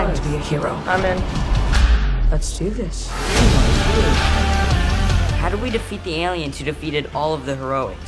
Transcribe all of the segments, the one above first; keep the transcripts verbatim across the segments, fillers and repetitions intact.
Time to be a hero. I'm in. Let's do this. How do we defeat the aliens who defeated all of the heroics?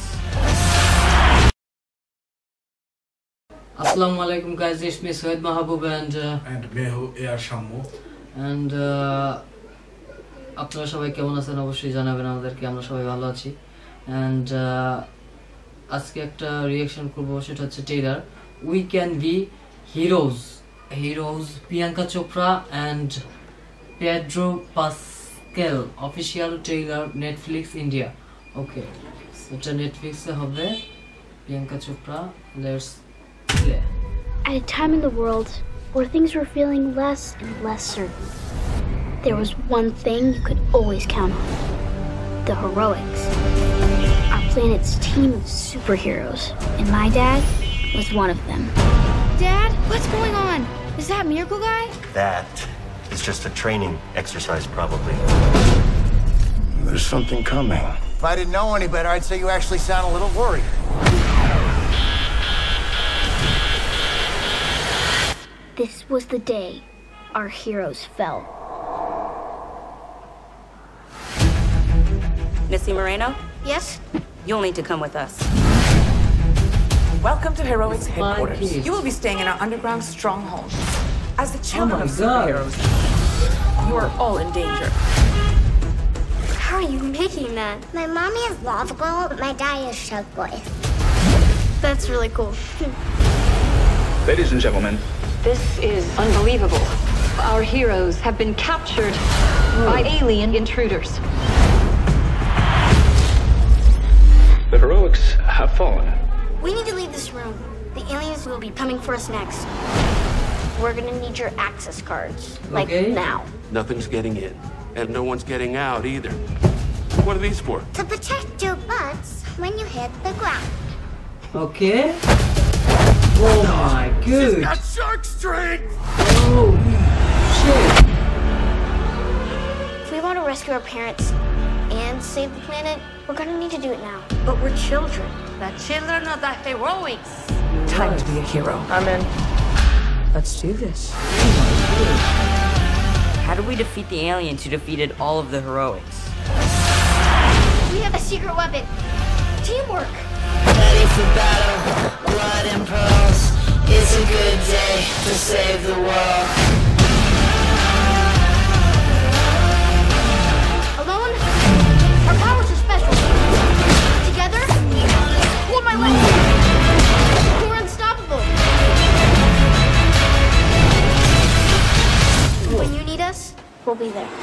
Assalamu alaikum guys, it's me Syed Mahabub and uh, and Mehu Air Shammu and uh, আপনারা সবাই কেমন আছেন অবশ্যই জানাবেন আমাদেরকে আমরা সবাই ভালো আছি and uh, আজকে একটা রিঅ্যাকশন করব সেটা হচ্ছে trailer We Can Be Heroes Heroes Priyanka Chopra and Pedro Pascal official trailer Netflix India okay এটা নেটফ্লিক্সে হবে Priyanka Chopra let's play At a time in the world where things were feeling less and less certain, there was one thing you could always count on. The heroics. Our planet's team of superheroes, and my dad was one of them. Dad, what's going on? Is that Miracle Guy? That is just a training exercise, probably. There's something coming. If I didn't know any better, I'd say you actually sound a little worried. This was the day our heroes fell. Missy Moreno, Yes? you'll need to come with us. Welcome to Heroics headquarters. kids. You will be staying in our underground stronghold. As the children my of God. superheroes, you are all in danger. How are you making that? My mommy is Lava Girl, my daddy is Shark Boy. That's really cool. Ladies and gentlemen, This is unbelievable. Our heroes have been captured by alien intruders. the heroics have fallen. We need to leave this room. The aliens will be coming for us next. We're gonna need your access cards. Like Okay. now. Nothing's getting in, and no one's getting out either. What are these for? To protect your butts when you hit the ground. okay oh my god Got shark strength! oh shit If we want to rescue our parents and save the planet, we're gonna need to do it now. But we're children. The children of the heroics. Time to be a hero. I'm in. Let's do this. How do we defeat the aliens who defeated all of the heroics? We have a secret weapon. Teamwork. Ready for battle, blood and pearls. It's a good day to save the world. Alone, our powers are special. Together, hold my leg. We're unstoppable. When you need us, we'll be there.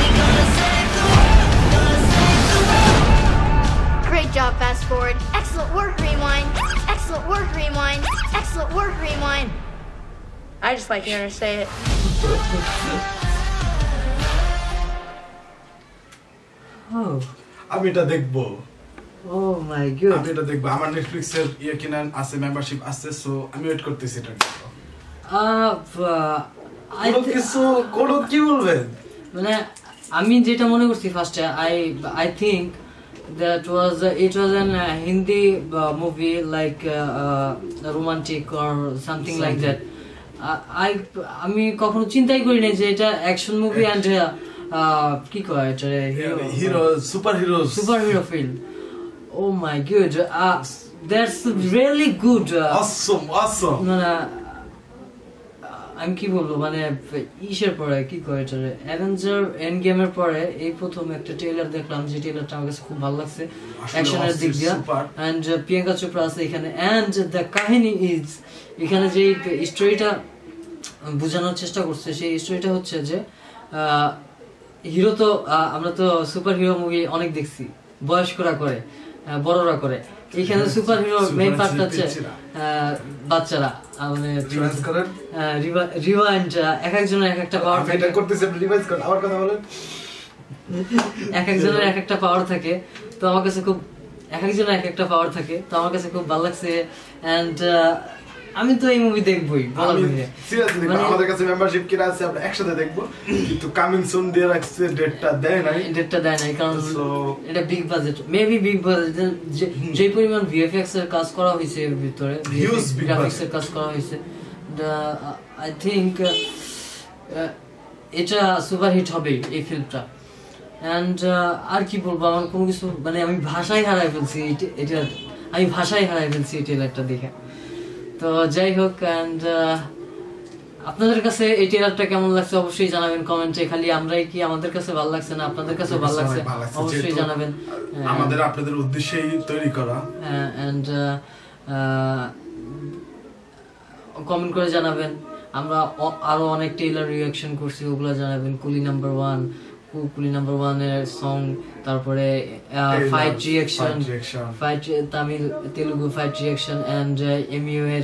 Great job, Fast Forward. Excellent work, Rewind. Excellent work, Rewind. Excellent work, Rewind. I just like hearing her say it. oh আমি এটা দেখবো oh my god আমি এটা দেখবো আমার Netflix এর ইয়ে কিনা আছে মেম্বারশিপ আছে সো আমি ওয়েট করতেছি এটা uh, I কোনো কিছু কোনো কি বলবেন মানে আমি যেটা মনে করছি ফার্স্টে I I think that was uh, it was an uh, Hindi uh, movie like uh, uh, romantic or something like that I আমি কখনো চিন্তাই করি না যে এটা অ্যাকশন মুভি এন্ড কি কয় এটা hero super hero super hero film oh my god uh, that's really good uh, awesome awesome মানে আমি কি বলবো মানে ইসের পরে কি কয় এটা অ্যাভেঞ্জার এন্ড গেমের পরে এই প্রথম একটা ট্রেলার দেখলাম যে ট্রেলারটা আমার কাছে খুব ভালো লাগছে অ্যাকশনের দিক দিয়ে এন্ড প্রিয়াঙ্কা চোপড়া আছে এখানে এন্ড দ্য কাহিনী ইজ এখানে যে স্টোরিটা বোঝানোর চেষ্টা করছে সেই স্টোরিটা হচ্ছে যে হিরো তো আমরা তো সুপার হিরো মুভি অনেক দেখছি বয়স্করা করে বড়রা করে এখানে সুপার হিরো মেইন পার্টটা হচ্ছে বাচ্চারা মানে রিওয়াইন্ড এক একজনের এক একটা পাওয়ার থাকে করতেছে রিভাইজ করেন আবার কথা বলেন এক একজনের এক একটা পাওয়ার থাকে তো আমার কাছে খুব এক একজনের এক একটা পাওয়ার থাকে তো আমার কাছে খুব ভালো লাগছে এন্ড আমি তো এই মুভি দেখবই বলা মুভি সিরিয়াসলি আমাদের কাছে মেম্বারশিপ কিনা আছে আমরা একসাথে দেখব কিন্তু কামিং সুন দিয়ে রাখছে ডেটটা দেয় নাই ডেটটা দেয় নাই কারণ এটা big budget maybe big budget যে পরিমাণ ভিএফএক্স এর কাজ করা হয়েছে এর ভিতরে গ্রাফিক্স এর কাজ করা হয়েছে আই থিংক এটা সুপারহিট হবে এই ফিল্মটা। অ্যান্ড আর কি বলবো, আমার কোনো কিছু মানে আমি ভাষাই হারাই ফেলছি এটা, আমি ভাষাই হারাই ফেলছি এই ট্রেলারটা দেখে। তো যাই হোক, অ্যান্ড আপনাদের কাছে এই ট্রেলারটা কেমন লাগছে অবশ্যই জানাবেন কমেন্টে। খালি আমরাই কি আমাদের কাছে ভালো লাগছে না আপনাদের কাছে ভালো লাগছে অবশ্যই জানাবেন, আমাদের আপনাদের উদ্দেশ্যেই তৈরি করা। অ্যান্ড কমেন্ট করে জানাবেন, আমরা আরো অনেক ট্রেলার রিঅ্যাকশন করছি, ওগুলো জানাবেন। Coolie number one, Coolie number one এর সং, তারপরে fight reaction, fight Tamil Telugu fight reaction, and MU এর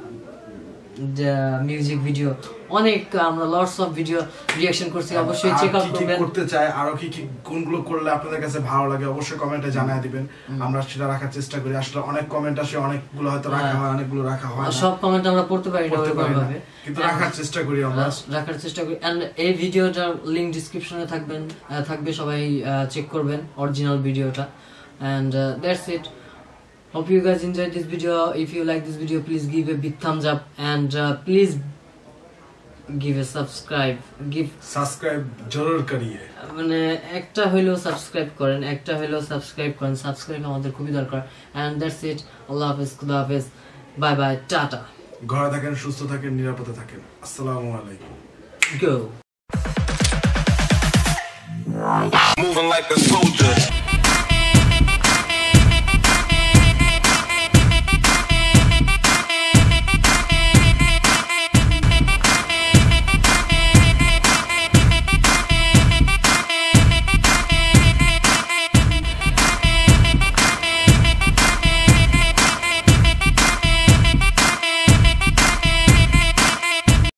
মিউজিক ভিডিও, অনেক আমরা লটস অফ ভিডিও রিঅ্যাকশন করছি, অবশ্যই চেক আউট করবেন। করতে চাই আরো কি কি কোনগুলো করলে আপনাদের কাছে ভালো লাগে অবশ্যই কমেন্টে জানিয়ে দিবেন, আমরা সেটা রাখার চেষ্টা করি। আসলে অনেক কমেন্ট আসে, অনেকগুলো হয়তো রাখা হয়, অনেকগুলো রাখা হয় না, সব কমেন্ট আমরা পড়তে পারি না ওইভাবে, কিন্তু রাখার চেষ্টা করি আমরা, রাখার চেষ্টা করি। এন্ড এই ভিডিওটার লিংক ডেসক্রিপশনে থাকবেন থাকবে, সবাই চেক করবেন অরিজিনাল ভিডিওটা। And that's it. Hope you guys enjoyed this video. If you like this video, please give a big thumbs up, and uh, please give a subscribe. Give subscribe জরুর করিয়ে, মানে একটা হইলো সাবস্ক্রাইব করেন, একটা হইলো সাবস্ক্রাইব করেন, সাবস্ক্রাইব আমাদের খুবই দরকার। And that's it. আল্লাহ হাফেজ, খুদা হাফেজ, বাই বাই, টাটা। ঘরে থাকেন, সুস্থ থাকেন, নিরাপদে থাকেন। আসসালামু আলাইকুম। Go. Moving like a soldier.